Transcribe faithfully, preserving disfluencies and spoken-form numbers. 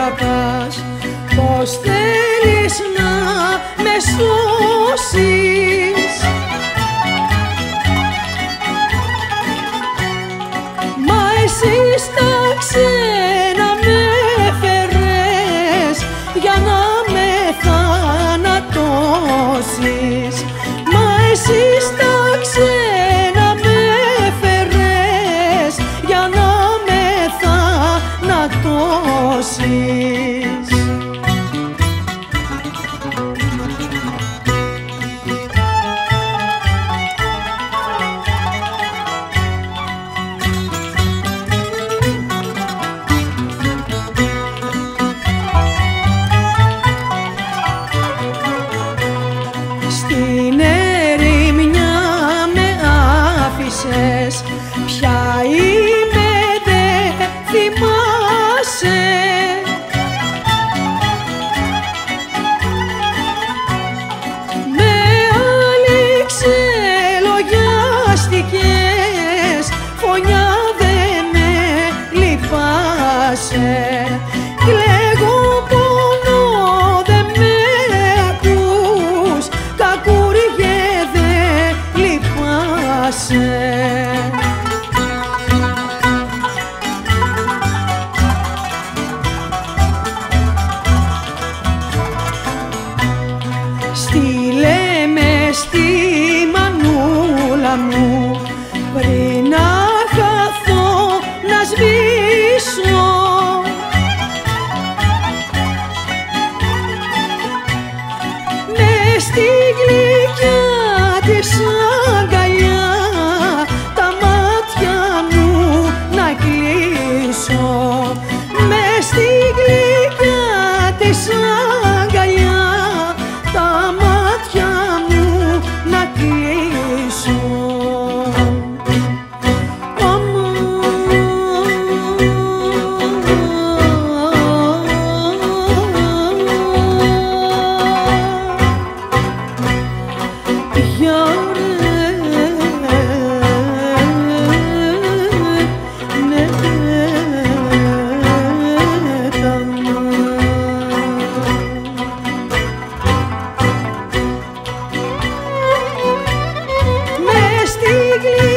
αγαπάς, πως θέλεις να με σώσεις. Μα εσύ στα ξένα με φέρες για να με θανατώσεις. Μα εσύ στα ξένα με φέρες για να με θανατώσεις. Στην ερημιά με άφησες, ποια είμαι δε θυμάσαι. Με άλλη ξελογιάστηκες, φωνιά δε με λυπάσαι. Κλαίγω πόνο δε με ακούς, κακούργε δε λυπάσαι. Στείλε με στη μανούλα μου πριν να χαθώ να σβήσω. Μες στη γλυκιά της αγκαλιά τα μάτια μου να κλείσω. Μες στη γλυκιά της αγκαλιά τα μάτια μου να κλείσω. Μες στη γλυκιά